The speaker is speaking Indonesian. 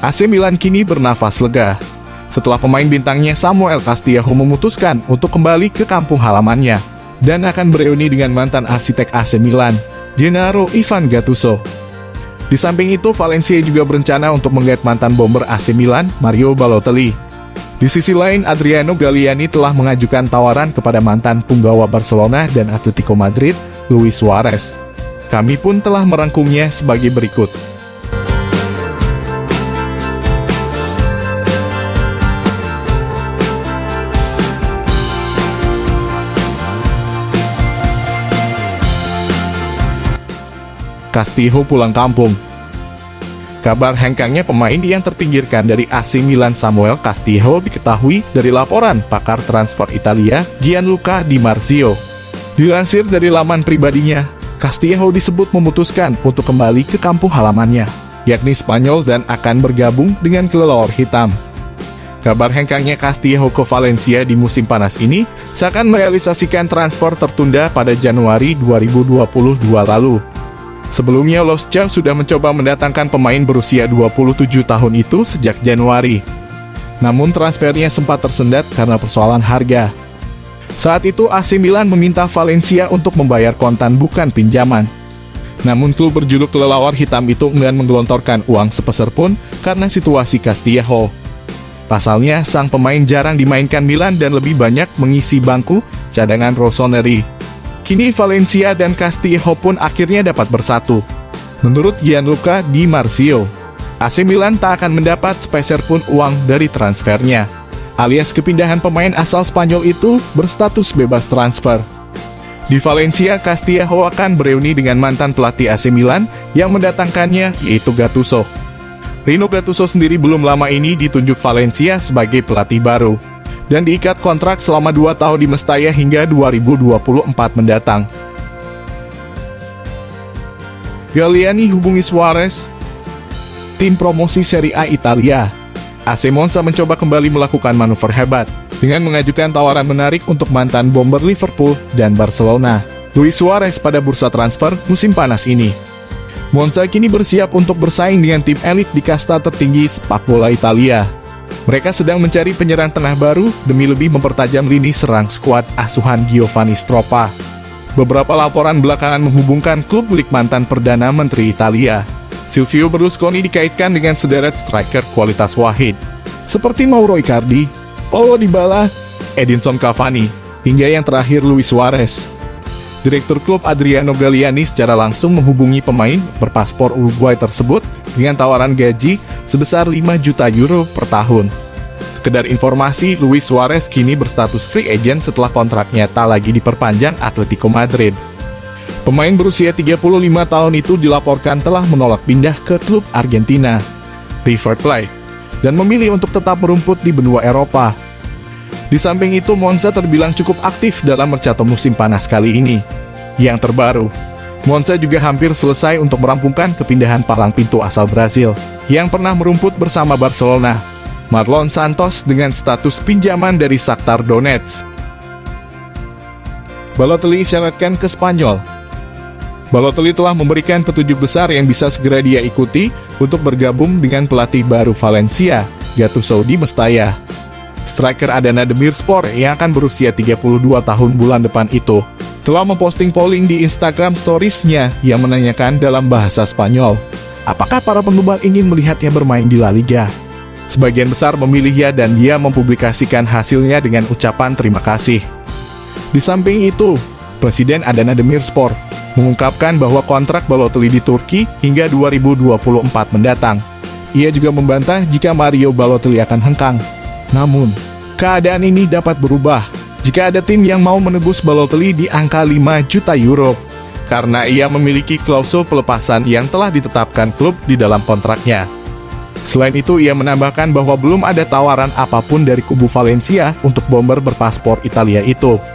AC Milan kini bernafas lega setelah pemain bintangnya Samuel Castillejo memutuskan untuk kembali ke kampung halamannya dan akan bereuni dengan mantan arsitek AC Milan, Gennaro Ivan Gattuso. Di samping itu, Valencia juga berencana untuk menggait mantan bomber AC Milan, Mario Balotelli. Di sisi lain, Adriano Galliani telah mengajukan tawaran kepada mantan punggawa Barcelona dan Atletico Madrid, Luis Suarez. Kami pun telah merangkumnya sebagai berikut. Castillejo pulang kampung. Kabar hengkangnya pemain yang terpinggirkan dari AC Milan Samuel Castillejo diketahui dari laporan pakar transfer Italia Gianluca Di Marzio. Dilansir dari laman pribadinya, Castillejo disebut memutuskan untuk kembali ke kampung halamannya, yakni Spanyol, dan akan bergabung dengan kelelawar hitam. Kabar hengkangnya Castillejo ke Valencia di musim panas ini seakan merealisasikan transfer tertunda pada Januari 2022 lalu. Sebelumnya, Los Jam sudah mencoba mendatangkan pemain berusia 27 tahun itu sejak Januari. Namun transfernya sempat tersendat karena persoalan harga. Saat itu AC Milan meminta Valencia untuk membayar kontan bukan pinjaman. Namun klub berjuluk kelelawar hitam itu enggan menggelontorkan uang sepeser pun karena situasi Castillejo. Pasalnya, sang pemain jarang dimainkan Milan dan lebih banyak mengisi bangku cadangan Rossoneri. Kini Valencia dan Castillejo pun akhirnya dapat bersatu. Menurut Gianluca Di Marzio, AC Milan tak akan mendapat sepeser pun uang dari transfernya, alias kepindahan pemain asal Spanyol itu berstatus bebas transfer. Di Valencia, Castillejo akan bereuni dengan mantan pelatih AC Milan yang mendatangkannya, yaitu Gattuso. Rino Gattuso sendiri belum lama ini ditunjuk Valencia sebagai pelatih baru dan diikat kontrak selama 2 tahun di Mestalla hingga 2024 mendatang. Galliani hubungi Suarez. Tim promosi Serie A Italia, AC Monza mencoba kembali melakukan manuver hebat dengan mengajukan tawaran menarik untuk mantan bomber Liverpool dan Barcelona, Luis Suarez, pada bursa transfer musim panas ini. Monza kini bersiap untuk bersaing dengan tim elit di kasta tertinggi sepak bola Italia. Mereka sedang mencari penyerang tengah baru demi lebih mempertajam lini serang skuad asuhan Giovanni Stroppa. Beberapa laporan belakangan menghubungkan klub milik mantan Perdana Menteri Italia, Silvio Berlusconi, dikaitkan dengan sederet striker kualitas wahid, seperti Mauro Icardi, Paulo Dybala, Edinson Cavani, hingga yang terakhir Luis Suarez. Direktur klub Adriano Galliani secara langsung menghubungi pemain berpaspor Uruguay tersebut dengan tawaran gaji sebesar 5 juta euro per tahun. Sekedar informasi, Luis Suarez kini berstatus free agent setelah kontraknya tak lagi diperpanjang Atletico Madrid. Pemain berusia 35 tahun itu dilaporkan telah menolak pindah ke klub Argentina, River Plate, dan memilih untuk tetap merumput di benua Eropa. Di samping itu, Monza terbilang cukup aktif dalam mercato musim panas kali ini. Yang terbaru, Monza juga hampir selesai untuk merampungkan kepindahan palang pintu asal Brasil yang pernah merumput bersama Barcelona, Marlon Santos, dengan status pinjaman dari Shakhtar Donetsk. Balotelli isyaratkan ke Spanyol. Balotelli telah memberikan petunjuk besar yang bisa segera dia ikuti untuk bergabung dengan pelatih baru Valencia, Gattuso, di Mestalla. Striker Adana Demirspor yang akan berusia 32 tahun bulan depan itu telah memposting polling di Instagram Stories-nya yang menanyakan dalam bahasa Spanyol, apakah para penggemar ingin melihatnya bermain di La Liga. Sebagian besar memilih ya, dan dia mempublikasikan hasilnya dengan ucapan terima kasih. Di samping itu, Presiden Adana Demirspor mengungkapkan bahwa kontrak Balotelli di Turki hingga 2024 mendatang. Ia juga membantah jika Mario Balotelli akan hengkang. Namun, keadaan ini dapat berubah jika ada tim yang mau menebus Balotelli di angka 5 juta euro, karena ia memiliki klausul pelepasan yang telah ditetapkan klub di dalam kontraknya. Selain itu, ia menambahkan bahwa belum ada tawaran apapun dari kubu Valencia untuk bomber berpaspor Italia itu.